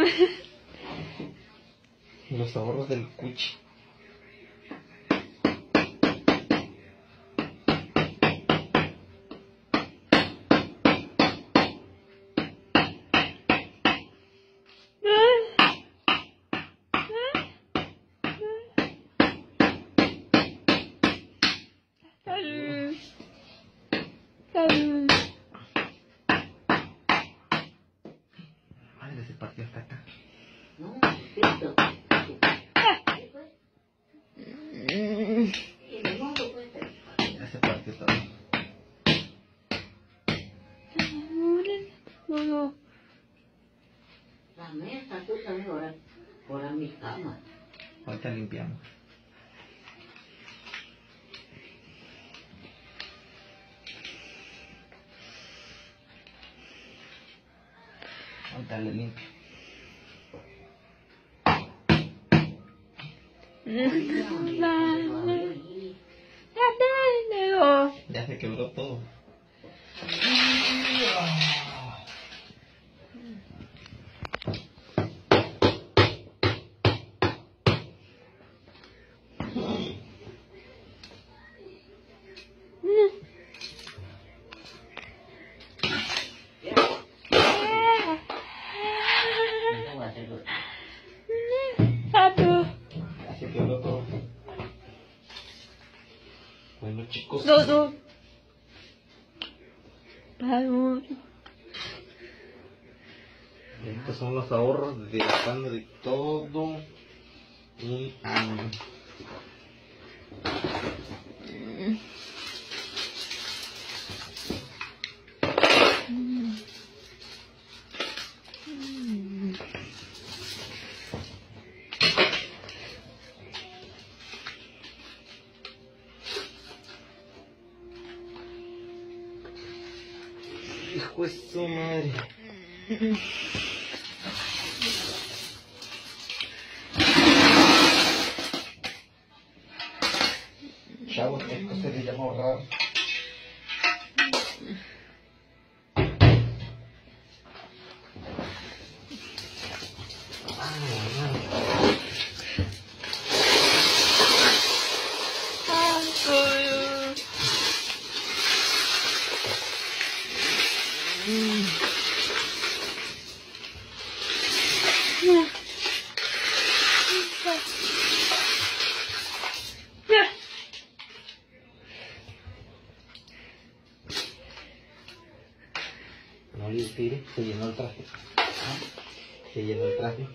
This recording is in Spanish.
Los ahorros del cuchi. Madre, se partió hasta acá. No, esto. Ya se partió todo. La mesa, tú sabes, ahora mi cama. Ahorita limpiamos. Ahorita le limpio. Ya se quebró todo. Ya se quebró todo. Bueno, chicos. Estos son los ahorros de la pan de todo un año. Hijo de su madre. Chavos, esto se le llama ahorrar. No le tire, se llenó el traje. Se llenó el traje.